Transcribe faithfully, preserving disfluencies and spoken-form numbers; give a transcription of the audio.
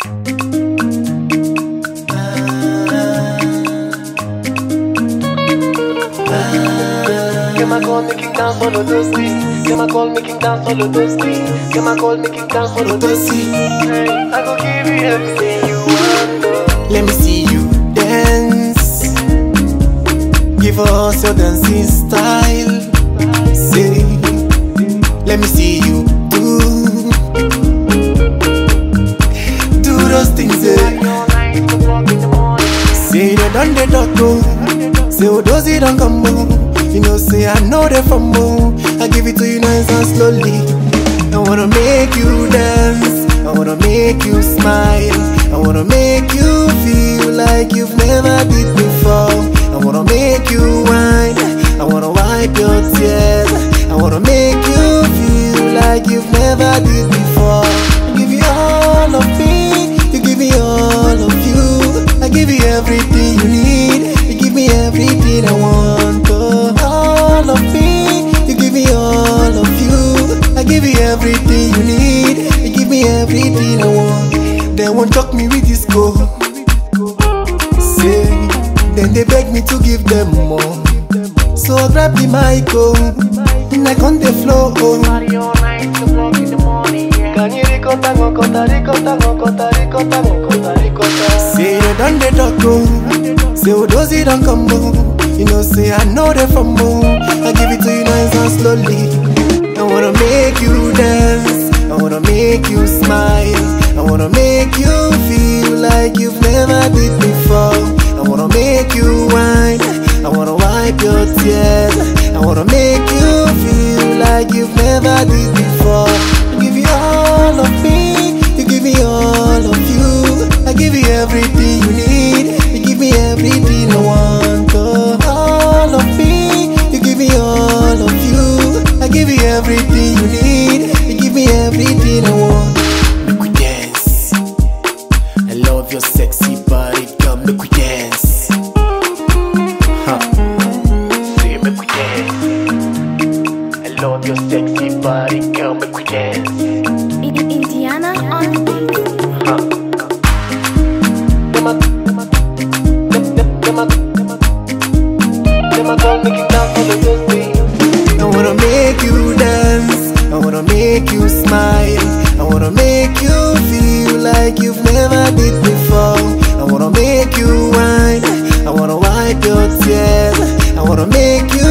Get my call, making dance for the dusty. Get my call, making dance for the dusty. Get my call, making dance for the dusty. Hey, I go give you everything you want. Let me see you dance. Give us your dancing style. Say, let me see you do do those things. Say, say they done the talk go. Say oh does it don't come home. You know say I know they from home. I give it to you nice and slowly. I wanna make you dance. I wanna make you smile. I wanna make you feel like you've never did before. I wanna make you whine. I wanna wipe your tears. I wanna make you feel like you've never did before. I give you all of me. You give me all of you. I give you everything you need. You give me everything I want. Oh, all of me. You give me all of you. I give you everything you need. You give me everything I want. They won't talk me with this go. Say, then they beg me to give them more. So I grab the mic, oh, and I on the floor, oh. Party all night, two o'clock in the morning, yeah. Can you ricotta, go cotta, ricotta, go cotta, ricotta, go cotta, ricotta. Say they done the talk, oh. Say oh does it don't come home. You know say I know they from home. I give it to you nice and slowly. I wanna make you dance. I wanna make you smile. I wanna make you feel like you've never did before. I wanna make you whine. I wanna wipe your tears. I wanna make you feel like you've never did before. I give you all of me. You give me all of you. I give you everything you need. You give me everything I want. Oh, all of me. You give me all of you. I give you everything you need. You give me everything I want. Make we dance. I love your sexy body. Come make we dance. Huh. Say make we dance. I love your sexy body. Come make we dance. Indiana on the beat. Huh. Get my, get my, get my, get my call, making dance for the dusty. I wanna make you dance. I wanna make you smile. I wanna make you feel like you've never did before. I wanna make you whine. I wanna wipe your tears. I wanna make you